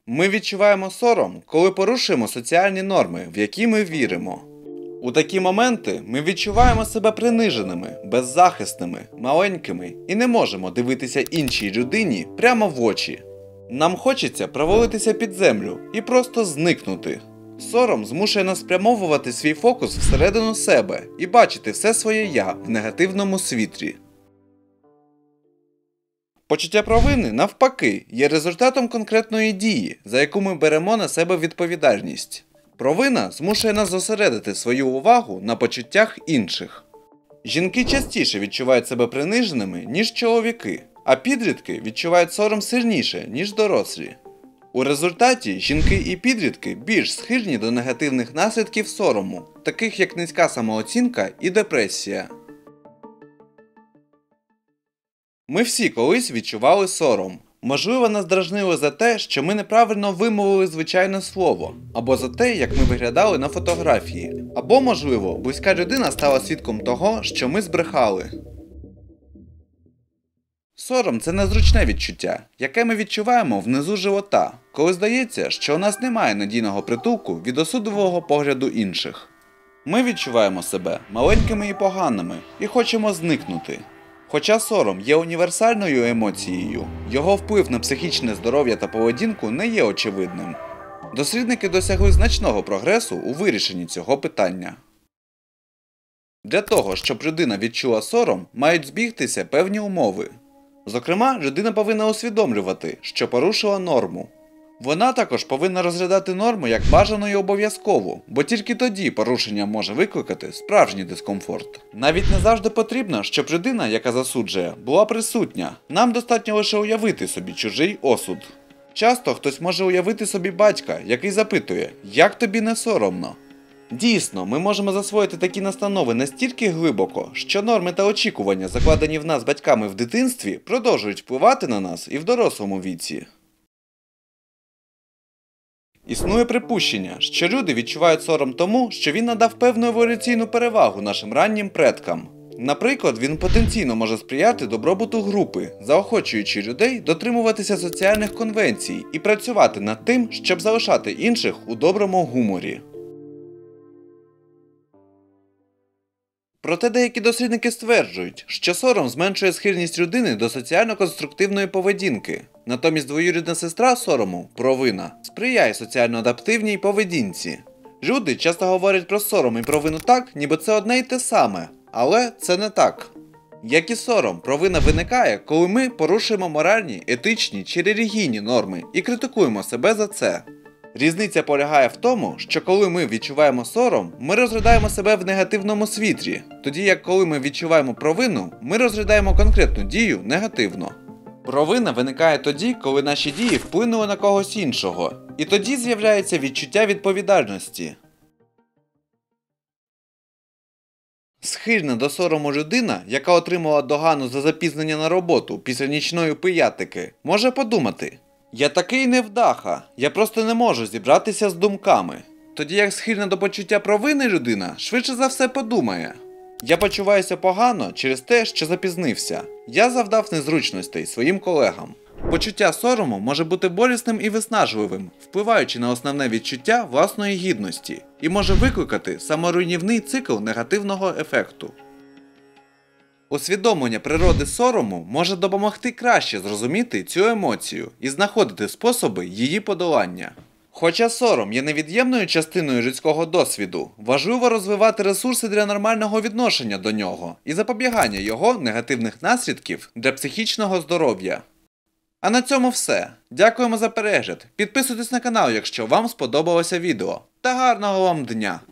Ми відчуваємо сором, коли порушуємо соціальні норми, в які ми віримо. У такі моменти ми відчуваємо себе приниженими, беззахисними, маленькими і не можемо дивитися іншій людині прямо в очі. Нам хочеться провалитися під землю і просто зникнути. Сором змушує нас спрямовувати свій фокус всередину себе і бачити все своє «я» в негативному світлі. Почуття провини, навпаки, є результатом конкретної дії, за яку ми беремо на себе відповідальність. Провина змушує нас зосередити свою увагу на почуттях інших. Жінки частіше відчувають себе приниженими, ніж чоловіки, а підлітки відчувають сором сильніше, ніж дорослі. У результаті жінки і підлітки більш схильні до негативних наслідків сорому, таких як низька самооцінка і депресія. Ми всі колись відчували сором. Можливо, нас дражнили за те, що ми неправильно вимовили звичайне слово, або за те, як ми виглядали на фотографії, або, можливо, близька людина стала свідком того, що ми збрехали. Сором – це незручне відчуття, яке ми відчуваємо внизу живота, коли здається, що у нас немає надійного притулку від осудового погляду інших. Ми відчуваємо себе маленькими і поганими, і хочемо зникнути. Хоча сором є універсальною емоцією, його вплив на психічне здоров'я та поведінку не є очевидним. Дослідники досягли значного прогресу у вирішенні цього питання. Для того, щоб людина відчула сором, мають збігтися певні умови. Зокрема, людина повинна усвідомлювати, що порушила норму. Вона також повинна розглядати норму як бажану і обов'язкову, бо тільки тоді порушення може викликати справжній дискомфорт. Навіть не завжди потрібно, щоб людина, яка засуджує, була присутня. Нам достатньо лише уявити собі чужий осуд. Часто хтось може уявити собі батька, який запитує «Як тобі не соромно?». Дійсно, ми можемо засвоїти такі настанови настільки глибоко, що норми та очікування, закладені в нас батьками в дитинстві, продовжують впливати на нас і в дорослому віці. Існує припущення, що люди відчувають сором тому, що він надав певну еволюційну перевагу нашим раннім предкам. Наприклад, він потенційно може сприяти добробуту групи, заохочуючи людей дотримуватися соціальних конвенцій і працювати над тим, щоб залишати інших у доброму гуморі. Проте деякі дослідники стверджують, що сором зменшує схильність людини до соціально-конструктивної поведінки. Натомість двоюрідна сестра сорому, провина, сприяє соціально-адаптивній поведінці. Люди часто говорять про сором і провину так, ніби це одне й те саме, але це не так. Як і сором, провина виникає, коли ми порушуємо моральні, етичні чи релігійні норми і критикуємо себе за це. Різниця полягає в тому, що коли ми відчуваємо сором, ми розглядаємо себе в негативному світлі, тоді як коли ми відчуваємо провину, ми розглядаємо конкретну дію негативно. Провина виникає тоді, коли наші дії вплинули на когось іншого, і тоді з'являється відчуття відповідальності. Схильна до сорому людина, яка отримала догану за запізнення на роботу після нічної пиятики, може подумати: «Я такий невдаха, я просто не можу зібратися з думками». Тоді як схильна до почуття провини людина швидше за все подумає: «Я почуваюся погано через те, що запізнився. Я завдав незручностей своїм колегам». Почуття сорому може бути болісним і виснажливим, впливаючи на основне відчуття власної гідності, і може викликати саморуйнівний цикл негативного ефекту. Усвідомлення природи сорому може допомогти краще зрозуміти цю емоцію і знаходити способи її подолання. Хоча сором є невід'ємною частиною людського досвіду, важливо розвивати ресурси для нормального відношення до нього і запобігання його негативних наслідків для психічного здоров'я. А на цьому все. Дякуємо за перегляд. Підписуйтесь на канал, якщо вам сподобалося відео. Та гарного вам дня!